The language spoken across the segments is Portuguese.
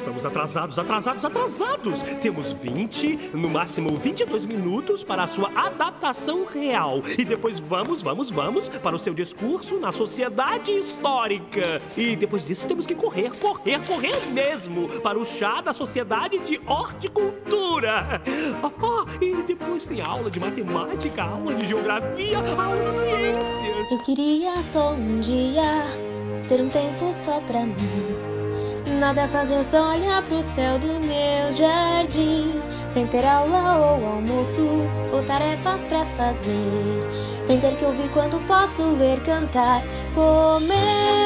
Estamos atrasados. Temos 20, no máximo 22 minutos para a sua adaptação real. E depois vamos para o seu discurso na sociedade histórica. E depois disso temos que correr mesmo para o chá da sociedade de horticultura. E depois tem aula de matemática, aula de geografia, aula de ciências. Eu queria só um dia ter um tempo só pra mim. Nada a fazer, só olhar pro céu do meu jardim. Sem ter aula ou almoço, ou tarefas pra fazer. Sem ter que ouvir quanto posso ler, cantar, comer.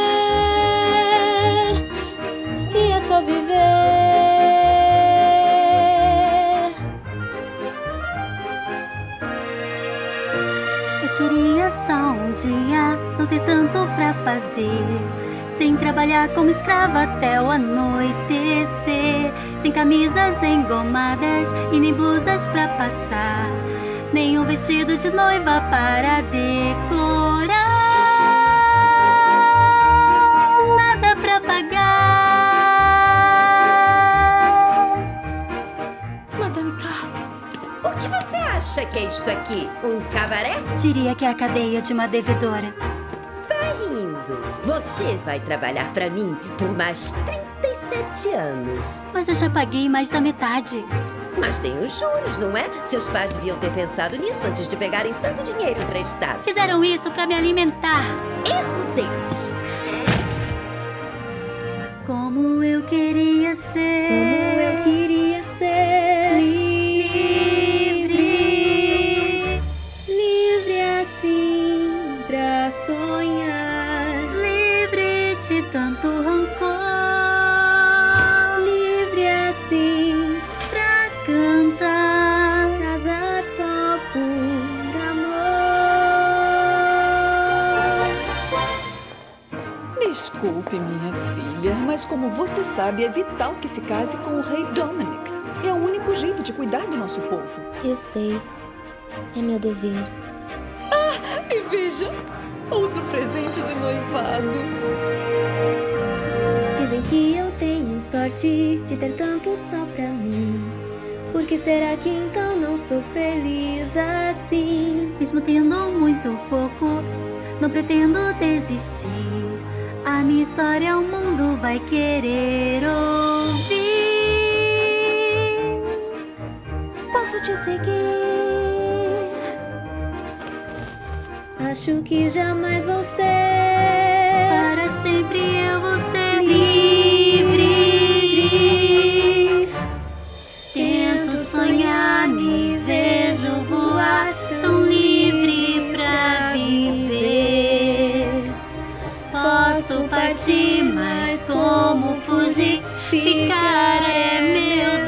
E é só viver. Eu queria só um dia não ter tanto pra fazer. Sem trabalhar como escrava até o anoitecer. Sem camisas engomadas e nem blusas pra passar. Nem um vestido de noiva para decorar. Nada pra pagar. Madame Carpe, o que você acha que é isto aqui? Um cabaré? Diria que é a cadeia de uma devedora. Você vai trabalhar pra mim por mais 37 anos. Mas eu já paguei mais da metade. Mas tem os juros, não é? Seus pais deviam ter pensado nisso antes de pegarem tanto dinheiro emprestado. Fizeram isso pra me alimentar. Erro deles. Como eu queria ser. Como eu queria ser livre. Livre assim pra sonhar. De tanto rancor. Livre assim pra cantar. Casar só por amor. Desculpe, minha filha, mas como você sabe, é vital que se case com o rei Dominic. É o único jeito de cuidar do nosso povo. Eu sei. É meu dever. E veja, outro presente de noivado. Dizem que eu tenho sorte de ter tanto só pra mim. Por que será que então não sou feliz assim? Mesmo tendo muito pouco, não pretendo desistir. A minha história o mundo vai querer ouvir. Posso te seguir. Acho que jamais vou ser. Para sempre eu vou ser livre. Tento sonhar, me vejo voar, tão livre pra viver. Posso partir, mas como fugir? Ficar é meu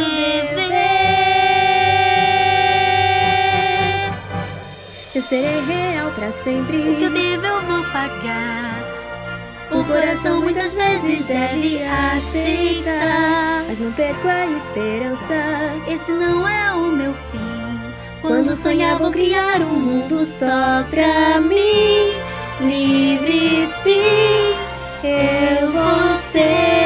dever. Eu serei real pra sempre. O que eu devo eu vou pagar. O coração muitas vezes deve aceitar, mas não perco a esperança. Esse não é o meu fim. Quando sonhavam criar um mundo só pra mim. Livre sim, eu vou ser.